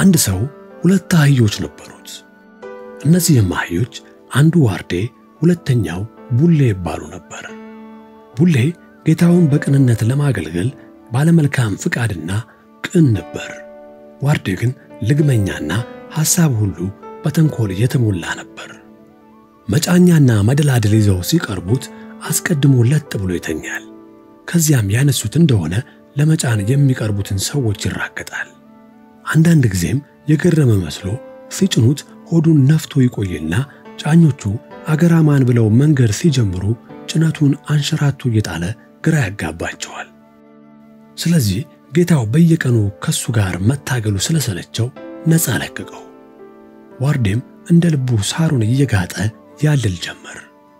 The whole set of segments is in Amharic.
አንድ ሰው ሁለት አህዮች ነበሩት። እነዚህም አህዮች አንዱ ዋርዴ፣ ሁለተኛው ቡሌ ይባሉ ነበር። ቡሌ ጌታውን በቅንነት ለማገልገል ባለመልካም ፍቃድና ቅን ነበር። ዋርዴ ግን ልግመኛና ሐሳብ ሁሉ በተንኮል የተሞላ ነበር። መጫኛና መደላድል ይዘው ሲቀርቡት አስቀድሞ ለጥ ብሎ ይተኛል። ከዚያም ያነሱት እንደሆነ ለመጫን የሚቀርቡትን ሰዎች ይራገጣል። አንዳንድ ጊዜም የገረመ መስሎ ሲጭኑት ሆዱን ነፍቶ ይቆይና ጫኞቹ አገራማን ብለው መንገድ ሲጀምሩ ጭነቱን አንሸራቶ እየጣለ ግራ ያጋባቸዋል። ስለዚህ ጌታው በየቀኑ ከሱ ጋር መታገሉ ስለሰለቸው ነፃ ለቀቀው። ዋርዴም እንደ ልቡ ሳሩን እየጋጠ ያልል ጀመር።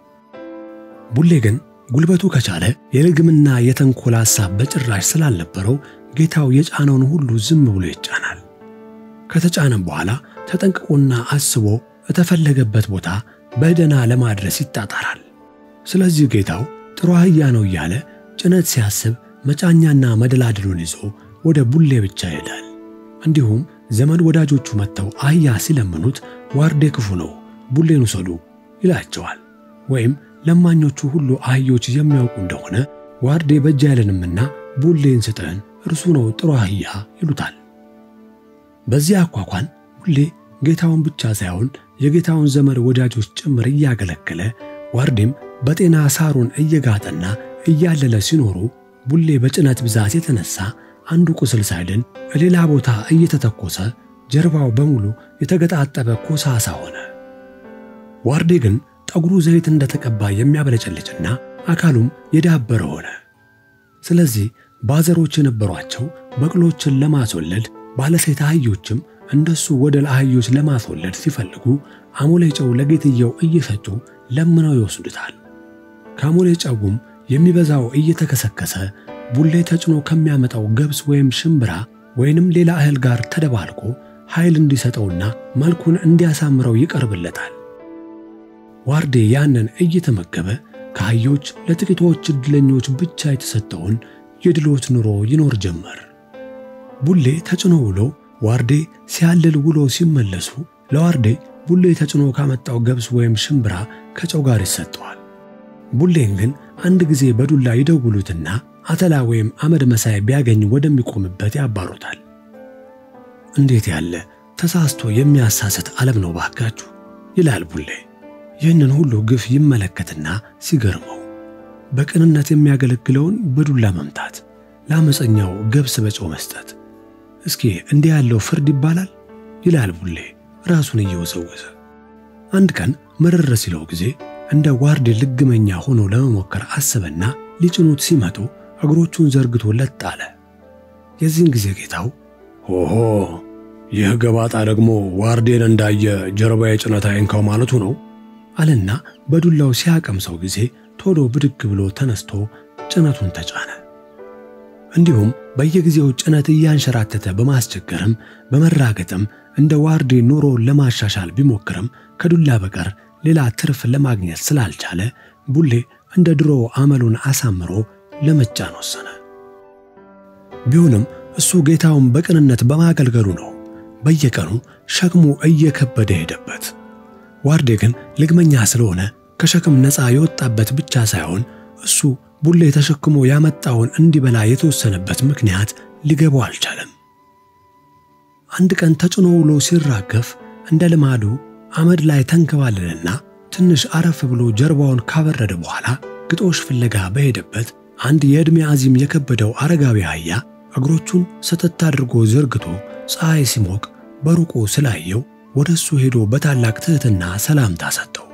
ቡሌ ግን ጉልበቱ ከቻለ የልግምና የተንኮል ሐሳብ በጭራሽ ስላልነበረው ጌታው የጫነውን ሁሉ ዝም ብሎ ይጫናል። ከተጫነም በኋላ ተጠንቅቆና አስቦ የተፈለገበት ቦታ በደህና ለማድረስ ይጣጣራል። ስለዚህ ጌታው ጥሩ አህያ ነው እያለ ጭነት ሲያስብ መጫኛና መደላድሉን ይዞ ወደ ቡሌ ብቻ ይሄዳል። እንዲሁም ዘመድ ወዳጆቹ መጥተው አህያ ሲለምኑት ዋርዴ ክፉ ነው ቡሌን ውሰዱ ይላቸዋል። ወይም ለማኞቹ ሁሉ አህዮች የሚያውቁ እንደሆነ ዋርዴ በእጅ አይለንምና ቡሌን ስጠን እርሱ ነው ጥሩ አህያ ይሉታል። በዚህ አኳኋን ቡሌ ጌታውን ብቻ ሳይሆን የጌታውን ዘመድ ወዳጆች ጭምር እያገለገለ ዋርዴም በጤና ሳሩን እየጋጠና እያለለ ሲኖሩ ቡሌ በጭነት ብዛት የተነሳ አንዱ ቁስል ሳይድን ሌላ ቦታ እየተተኮሰ ጀርባው በሙሉ የተገጣጠበ ኮሳሳ ሆነ። ዋርዴ ግን ጠጉሩ ዘይት እንደተቀባ የሚያበለጨልጭና አካሉም የዳበረ ሆነ። ስለዚህ ባዘሮች የነበሯቸው በቅሎችን ለማስወለድ ባለሴት አህዮችም እንደሱ ወደ አህዮች ለማስወለድ ሲፈልጉ አሞሌ ጨው ለጌትየው እየሰጡ ለምነው ይወስዱታል። ከአሞሌ ጨውም የሚበዛው እየተከሰከሰ ቡሌ ተጭኖ ከሚያመጣው ገብስ ወይም ሽምብራ ወይንም ሌላ እህል ጋር ተደባልቆ ኃይል እንዲሰጠውና መልኩን እንዲያሳምረው ይቀርብለታል። ዋርዴ ያንን እየተመገበ ከአህዮች ለጥቂቶች ዕድለኞች ብቻ የተሰጠውን የድሎት ኑሮ ይኖር ጀመር። ቡሌ ተጭኖ ውሎ ዋርዴ ሲያልል ውሎ ሲመለሱ ለዋርዴ ቡሌ ተጭኖ ካመጣው ገብስ ወይም ሽምብራ ከጨው ጋር ይሰጠዋል። ቡሌን ግን አንድ ጊዜ በዱላ ይደውሉትና አተላ ወይም አመድ መሳይ ቢያገኝ ወደሚቆምበት ያባሩታል። እንዴት ያለ ተሳስቶ የሚያሳስት ዓለም ነው ባካችሁ ይላል ቡሌ። ይህንን ሁሉ ግፍ ይመለከትና ሲገርመው በቅንነት የሚያገለግለውን በዱላ መምታት፣ ለአመፀኛው ገብስ በጨው መስጠት፣ እስኪ እንዲህ ያለው ፍርድ ይባላል ይላል ቡሌ ራሱን እየወዘወዘ። አንድ ቀን መረረ ሲለው ጊዜ እንደ ዋርዴ ልግመኛ ሆኖ ለመሞከር አሰበና ሊጭኑት ሲመጡ እግሮቹን ዘርግቶ ለጥ አለ። የዚህን ጊዜ ጌታው ሆሆ ይህ ገባጣ ደግሞ ዋርዴን እንዳየ ጀርባዬ ጭነት አይንካው ማለቱ ነው አለና በዱላው ሲያቀምሰው ጊዜ ቶሎ ብድግ ብሎ ተነስቶ ጭነቱን ተጫነ። እንዲሁም በየጊዜው ጭነት እያንሸራተተ በማስቸገርም በመራገጥም እንደ ዋርዴ ኑሮ ለማሻሻል ቢሞክርም ከዱላ በቀር ሌላ ትርፍ ለማግኘት ስላልቻለ ቡሌ እንደ ድሮ አመሉን አሳምሮ ለመጫን ወሰነ። ቢሆንም እሱ ጌታውን በቅንነት በማገልገሉ ነው በየቀኑ ሸክሙ እየከበደ ሄደበት። ዋርዴ ግን ልግመኛ ስለሆነ ከሸክም ነፃ የወጣበት ብቻ ሳይሆን እሱ ቡሌ ተሸክሞ ያመጣውን እንዲበላ የተወሰነበት ምክንያት ሊገባው አልቻለም። አንድ ቀን ተጭኖ ውሎ ሲራገፍ እንደ ልማዱ አመድ ላይ ተንከባለለና ትንሽ አረፍ ብሎ ጀርባውን ካበረደ በኋላ ግጦሽ ፍለጋ በሄደበት አንድ የዕድሜ አዚም የከበደው አረጋዊ አህያ እግሮቹን ሰተት አድርጎ ዘርግቶ ፀሐይ ሲሞቅ በሩቁ ስላየው ወደሱ ሄዶ በታላቅ ትህትና ሰላምታ ሰጠው።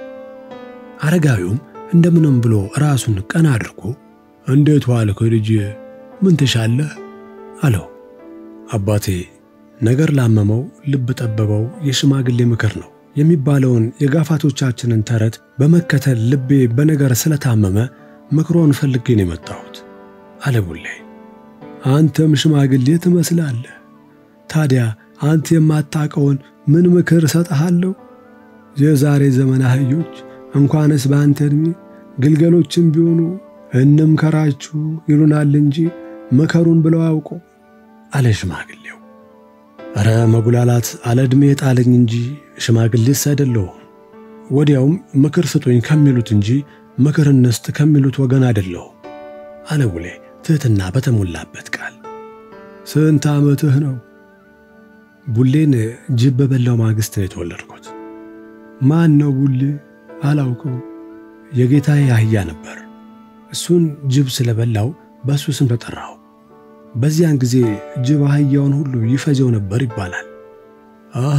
አረጋዊውም እንደምንም ብሎ ራሱን ቀና አድርጎ እንዴት ዋልክ ልጅ ምን ተሻለህ አለው። አባቴ ነገር ላመመው ልብ ጠበበው የሽማግሌ ምክር ነው የሚባለውን የጋፋቶቻችንን ተረት በመከተል ልቤ በነገር ስለታመመ ምክሮን ፈልጌ ነው የመጣሁት አለ ቡሌ። አንተም ሽማግሌ ትመስላለህ። ታዲያ አንተ የማታውቀውን ምን ምክር ሰጣሃለሁ? የዛሬ ዘመን አህዮች እንኳንስ በአንተ ዕድሜ ግልገሎችም ቢሆኑ እንምከራችሁ ይሉናል እንጂ መከሩን ብለው አውቆ አለ ሽማግሌው። ኧረ መጉላላት አለዕድሜ ጣለኝ እንጂ ሽማግሌስ አይደለሁም። ወዲያውም ምክር ስጡኝ ከሚሉት እንጂ ምክር እንስጥ ከሚሉት ወገን አይደለሁም አለ ቡሌ ትህትና በተሞላበት ቃል። ስንት ዓመትህ ነው? ቡሌን ጅብ በበላው ማግስት ነው የተወለድኩት። ማን ነው ቡሌ? አላውቀው። የጌታዬ አህያ ነበር። እሱን ጅብ ስለበላው በሱ ስም ተጠራው። በዚያን ጊዜ ጅብ አህያውን ሁሉ ይፈጀው ነበር ይባላል። አሃ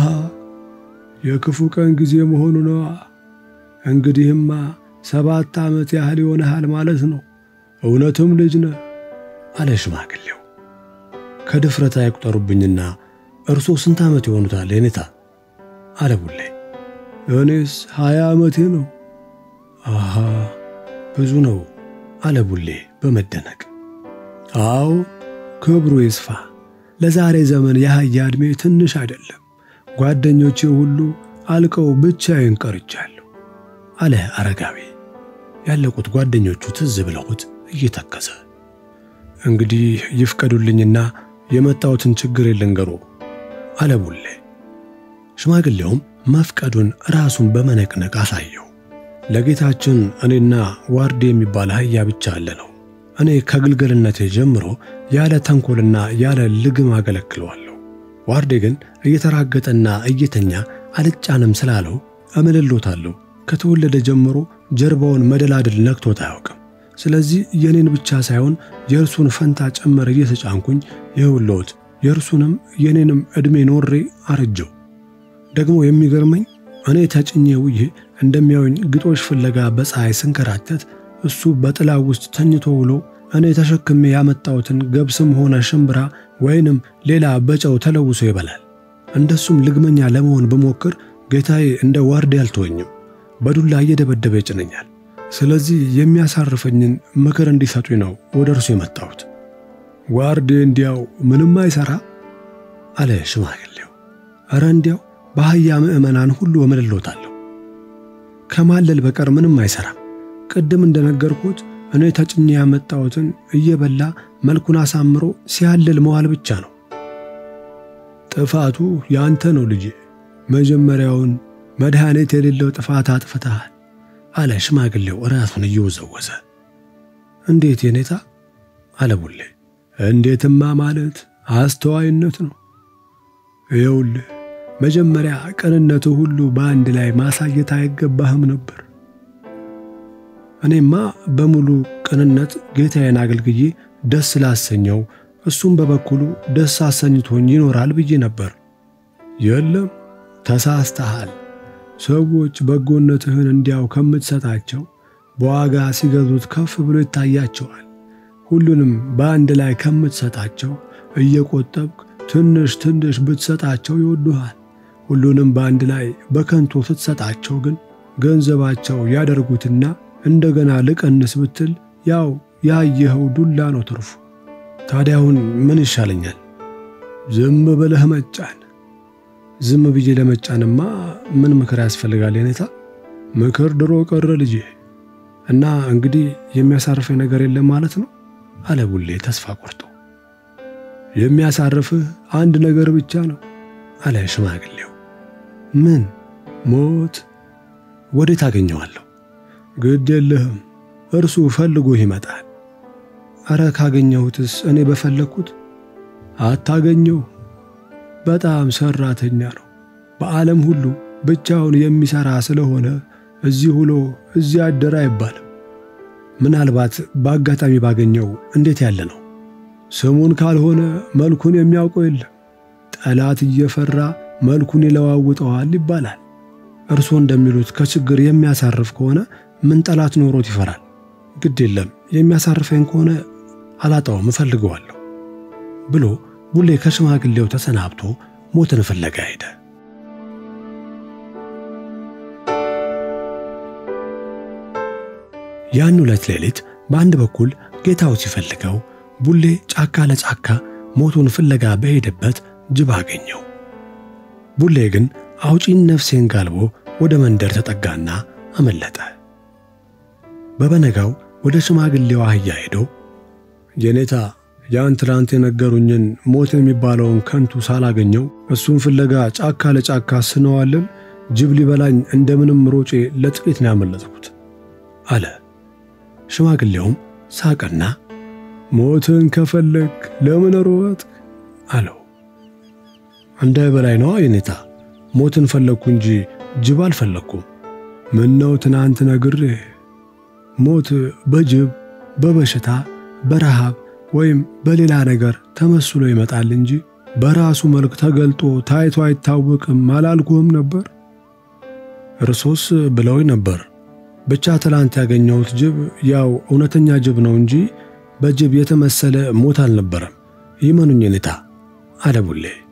የክፉ ቀን ጊዜ መሆኑ ነው። እንግዲህማ 7 ዓመት ያህል ይሆናል ማለት ነው። እውነትም ልጅ ነህ አለ ሽማግሌው። ከድፍረት አይቁጠሩብኝና እርሶ ስንት ዓመት ይሆኑታል የኔታ? አለ ቡሌ። እኔስ 20 ዓመቴ ነው። አሃ ብዙ ነው አለ ቡሌ በመደነቅ። አዎ ክብሩ ይስፋ። ለዛሬ ዘመን የአህያ ዕድሜ ትንሽ አይደለም። ጓደኞቼ ሁሉ አልቀው ብቻዬን ቀርቻለሁ አለ አረጋዊ። ያለቁት ጓደኞቹ ትዝ ብለውት እየተከዘ እንግዲህ ይፍቀዱልኝና የመጣሁትን ችግር ልንገሮ አለ ቡሌ። ሽማግሌውም መፍቀዱን ራሱን በመነቅነቅ አሳየው። ለጌታችን እኔና ዋርዴ የሚባል አህያ ብቻ አለ ነው። እኔ ከግልገልነቴ ጀምሮ ያለ ተንኮልና ያለ ልግም አገለግለዋለሁ። ዋርዴ ግን እየተራገጠና እየተኛ አልጫንም ስላለው አመለሎታለሁ። ከተወለደ ጀምሮ ጀርባውን መደላድል ነክቶት አያውቅም። ስለዚህ የኔን ብቻ ሳይሆን የእርሱን ፈንታ ጨመረ እየተጫንኩኝ ይኸውልዎት የእርሱንም የኔንም ዕድሜ ኖሬ አረጀው። ደግሞ የሚገርመኝ እኔ ተጭኜ ውዬ እንደሚያዩኝ ግጦሽ ፍለጋ በፀሐይ ስንከራተት እሱ በጥላ ውስጥ ተኝቶ ውሎ እኔ ተሸክሜ ያመጣሁትን ገብስም ሆነ ሽምብራ ወይንም ሌላ በጨው ተለውሶ ይበላል። እንደሱም ልግመኛ ለመሆን ብሞክር ጌታዬ እንደ ዋርዴ አልተወኝም፣ በዱላ እየደበደበ ይጭነኛል። ስለዚህ የሚያሳርፈኝን ምክር እንዲሰጡኝ ነው ወደ እርሱ የመጣሁት። ዋርዴ እንዲያው ምንም አይሰራ አለ ሽማግሌው። ኧረ እንዲያው በአህያ ምዕመናን ሁሉ እምልሎታለሁ። ከማለል በቀር ምንም አይሰራም። ቅድም እንደነገርኩት እኔ ተጭኜ ያመጣሁትን እየበላ መልኩን አሳምሮ ሲያለል መዋል ብቻ ነው። ጥፋቱ ያንተ ነው ልጄ። መጀመሪያውን መድኃኒት የሌለው ጥፋት አጥፍተሃል አለ ሽማግሌው ራሱን እየወዘወዘ። እንዴት የኔታ? አለ ቡሌ። እንዴትማ ማለት አስተዋይነት ነው። ይኸውልህ መጀመሪያ ቅንነቱ ሁሉ በአንድ ላይ ማሳየት አይገባህም ነበር። እኔማ በሙሉ ቅንነት ጌታዬን አገልግዬ ደስ ላሰኘው እሱም በበኩሉ ደስ አሰኝቶኝ ይኖራል ብዬ ነበር። የለም ተሳስተሃል። ሰዎች በጎነትህን እንዲያው ከምትሰጣቸው በዋጋ ሲገዙት ከፍ ብሎ ይታያቸዋል። ሁሉንም በአንድ ላይ ከምትሰጣቸው እየቆጠብክ ትንሽ ትንሽ ብትሰጣቸው ይወዱሃል። ሁሉንም በአንድ ላይ በከንቱ ስትሰጣቸው ግን ገንዘባቸው ያደርጉትና እንደገና ልቀንስ ብትል ያው ያየኸው ዱላ ነው ትርፉ። ታዲያውን ምን ይሻለኛል? ዝም ብለህ መጫን። ዝም ብዬ ለመጫንማ ምን ምክር ያስፈልጋል የኔታ? ምክር ድሮ ቀረ ልጄ። እና እንግዲህ የሚያሳርፈኝ ነገር የለም ማለት ነው አለ ቡሌ ተስፋ ቆርጦ። የሚያሳርፍህ አንድ ነገር ብቻ ነው አለ ሽማግሌው። ምን? ሞት። ወዴት አገኘዋለሁ? ግድ የለህም እርሱ ፈልጎ ይመጣል። አረ ካገኘሁትስ እኔ በፈለኩት አታገኘው። በጣም ሰራተኛ ነው። በዓለም ሁሉ ብቻውን የሚሰራ ስለሆነ እዚህ ሁሎ እዚህ አደረ አይባልም። ምናልባት በአጋጣሚ ባገኘው እንዴት ያለ ነው። ስሙን ካልሆነ መልኩን የሚያውቀው የለም። ጠላት እየፈራ መልኩን ይለዋውጠዋል ይባላል። እርሱ እንደሚሉት ከችግር የሚያሳርፍ ከሆነ ምን ጠላት ኖሮት ይፈራል? ግድ የለም የሚያሳርፈኝ ከሆነ አላጣውም እፈልገዋለሁ ብሎ ቡሌ ከሽማግሌው ተሰናብቶ ሞትን ፍለጋ ሄደ። ያን ዕለት ሌሊት በአንድ በኩል ጌታው ሲፈልገው ቡሌ ጫካ ለጫካ ሞቱን ፍለጋ በሄደበት ጅብ አገኘው። ቡሌ ግን አውጪኝ ነፍሴን ጋልቦ ወደ መንደር ተጠጋና አመለጠ። በበነጋው ወደ ሽማግሌው አህያ ሄዶ የኔታ ያን ትላንት የነገሩኝን ሞት የሚባለውን ከንቱ ሳላገኘው እሱን ፍለጋ ጫካ ለጫካ ስነዋለን ጅብ ሊበላኝ እንደምንም ሮጬ ለጥቂት ነው ያመለጥኩት አለ። ሽማግሌውም ሳቀና ሞትን ከፈለግ ለምን ሮጥክ አለው። እንዳይበላኝ ነው የኔታ። ሞትን ፈለግኩ እንጂ ጅብ አልፈለግኩም። ምነው ትናንት ነግሬህ። ሞት በጅብ በበሽታ በረሃብ ወይም በሌላ ነገር ተመስሎ ይመጣል እንጂ በራሱ መልክ ተገልጦ ታይቶ አይታወቅም አላልኩም ነበር? እርሶስ ብለውኝ ነበር። ብቻ ትላንት ያገኘሁት ጅብ ያው እውነተኛ ጅብ ነው እንጂ በጅብ የተመሰለ ሞት አልነበረም። ይመኑኝ ኔታ አለ ቡሌ።